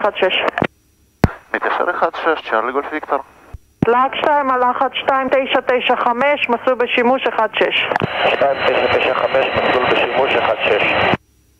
16. מתיישר 16, צ'רלי גולף ויקטור. להק 2 על לחץ 2995, מסלול בשימוש 16. 2995, מסלול בשימוש 16.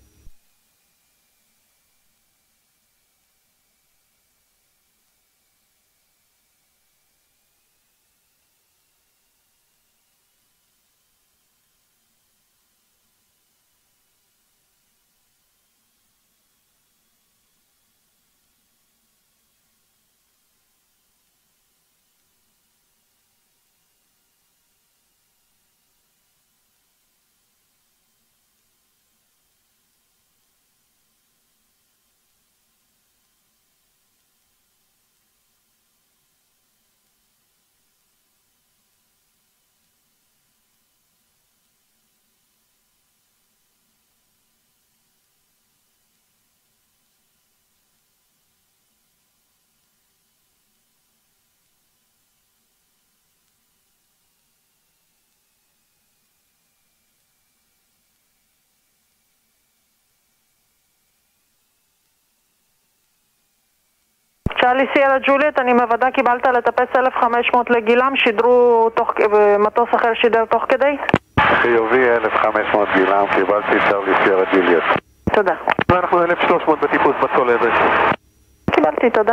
צ'רלי סיירה ג'וליאט, אני מוודא קיבלת לטפס 1500 לגילם, שידרו מטוס אחר שידר תוך כדי? חיובי 1500 גילם, קיבלתי צ'רלי סיירה ג'וליאט. תודה. ואנחנו 1300 בטיפוס בצולבת. קיבלתי, תודה.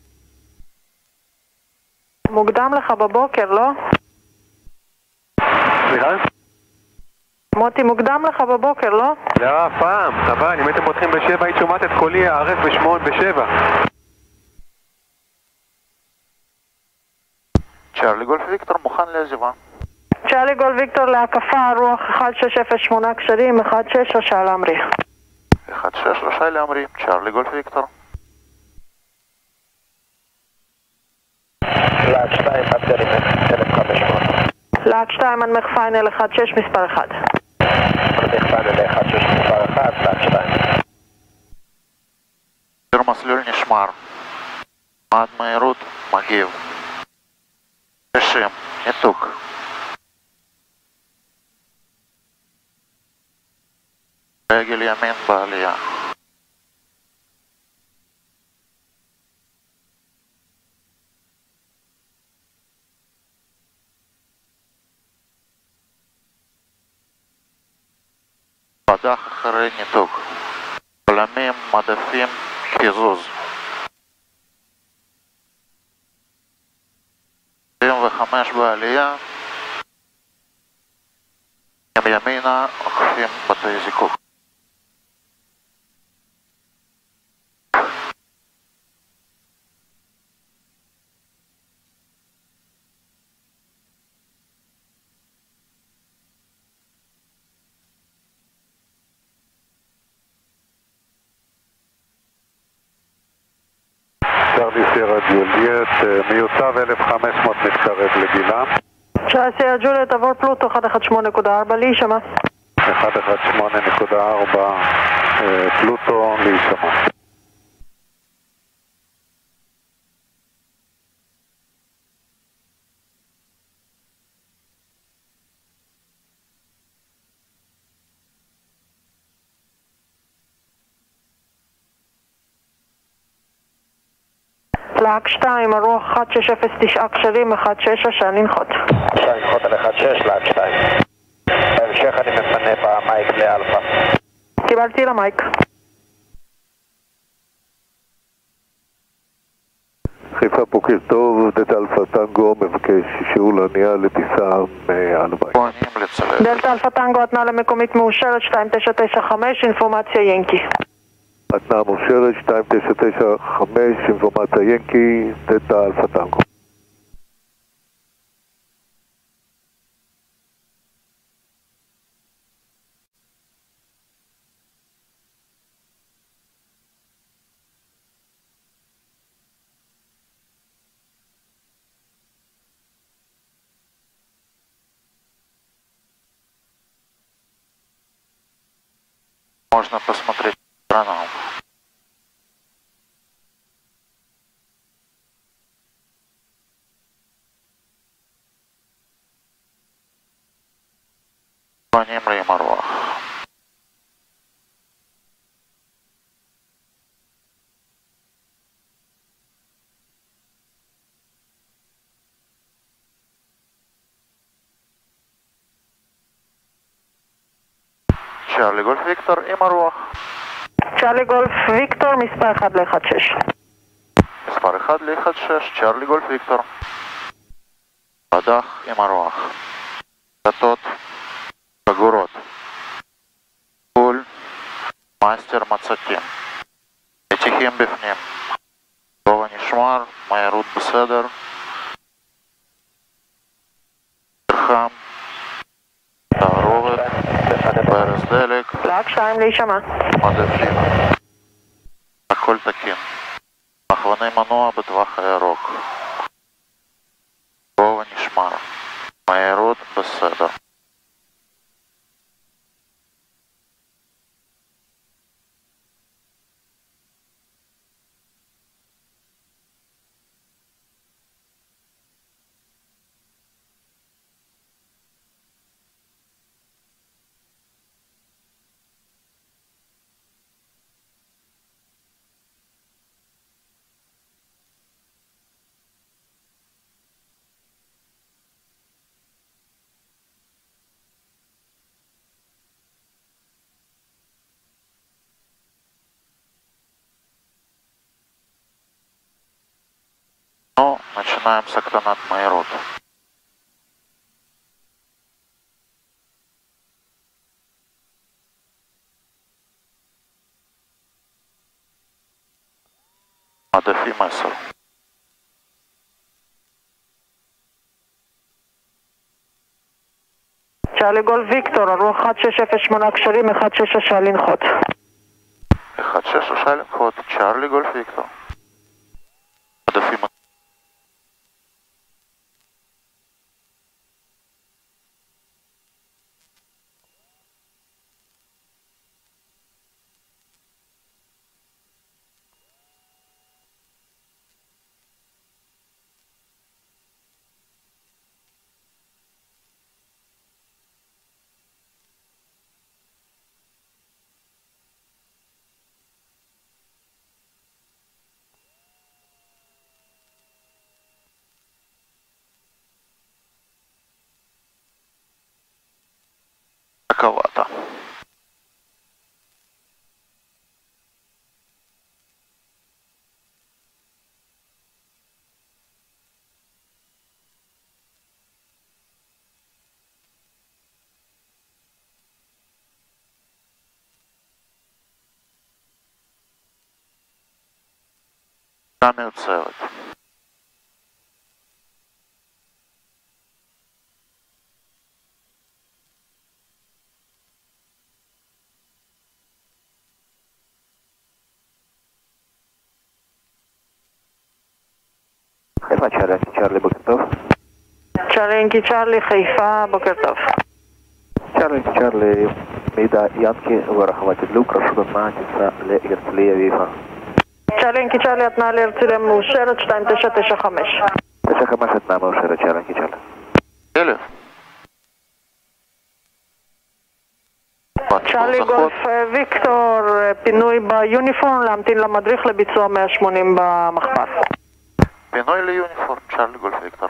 מוקדם לך בבוקר, לא? סליחה? מוטי, מוקדם לך בבוקר, לא? לא, פעם, אבל אם הייתם פותחים ב7 היית שומעת את קולי הערב ב7. צ'רלי גולף ויקטור מוכן לעזיבה. צ'רלי גולף ויקטור להקפה, רוח 1608 קשרים, 16 רשאי להמריא. 16 רשאי להמריא, צ'רלי גולף ויקטור. להק 2 עד פרימט 1500. להק 2 עד מחפיינל 16 מספר 1. מחפיינל 16 מספר 1, להק 2. מסלול נשמר. עד מהירות מגיב. 60, ניתוק. רגל ימין בעלייה. פדח אחרי ניתוק. בלמים, מדפים, קיזוז. 25 בעלייה. ימינה עוקפים בתי זיקוק. צ'רלי סיירה ג'וליאט, מיוצב 1500 מתקרב לגילם. צ'רלי סיירה ג'וליאט, עבור פלוטו 118.4 להישמע. 118.4 פלוטו להישמע. להק 2, הרוח 1609 קשרים, 16 רשאי לנחות. רשאי לנחות על 16, להק 2. בהמשך אני מפנה במייק לאלפא. קיבלתי למייק. חיפה בוקר טוב, דלתא אלפא טנגו מבקש אישור להניע לטיסה מאלווי. פונים לצלב. דלתא אלפא טנגו, התנעה למקומית מאושרת 2995, אינפורמציה ינקי. התנעה מאושרת 2995, אינפורמציה ינקי, דלתא אלפא טנגו. Можно посмотреть страну. Паним Реймарвах. – צ'רלי גולף ויקטור עם הרוח. צ'רלי גולף ויקטור, מספר 1 ל-16. מספר 1 ל-16, צ'רלי גולף ויקטור. פדח עם הרוח. דלתות סגורות. גבול מאסטר מצקים. מתיחים בפנים. גובה נשמר, מהירות בסדר. חם. תערובת. ברז דלק. פלאג 2 להישמע. מדפים. הכל תקין. מכווני מנוע בטווח הירוק. גובה נשמר. מהירות בסדר. Ну, начинаем с октонат майорот. עדפים 10. צ'רלי גולף ויקטור, הרוח 1608 קשרים, 16 לנחות. 16 לנחות, צ'רלי גולף ויקטור. עדפים 10. Таковато. Камеру целать. חיפה צ'רלי, בוקר טוב. צ'רלי אינקי צ'רלי, חיפה, בוקר טוב. צ'רלי, מידע ינקי ורחבת תדלוק, רשות התנועה טיסה להרצליה ויפה. צ'רלי אינקי צ'רלי, התנועה להרצליה מאושרת, 2995. 95 התנועה מאושרת, צ'רלי אינקי צ'רלי. 1000. צ'רלי גולף ויקטור, פינוי ביוניפורם, להמתין למדריך לביצוע 180 במחפש. פינוי ליוניפורם, צ'רלי גולף ויקטור.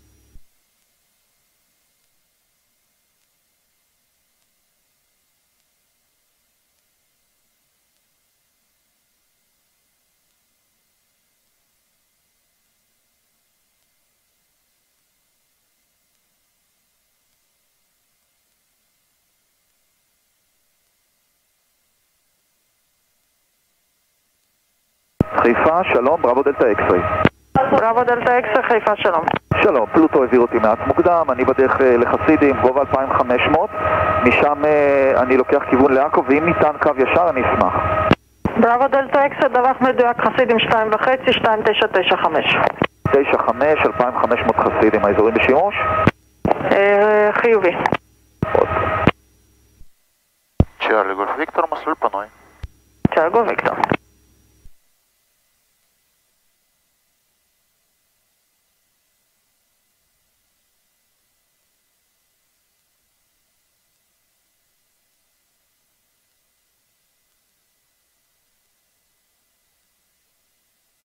חיפה, שלום, בראבו דלתה אקסרי. בראבו דלתה אקסרי, חיפה, שלום. שלום, פלוטו העביר אותי מעט מוקדם, אני בדרך לחסידים, גובה 2500, משם אני לוקח כיוון לעכו, ואם ניתן קו ישר אני אשמח. בראבו דלתה אקסרי, דווח מדויק, חסידים 2.5, 2995. 95, 2500 חסידים, האזורים בשימוש? חיובי. עוד. צ'רלי גולף ויקטור, מסלול פנוי. צ'רלי גולף ויקטור.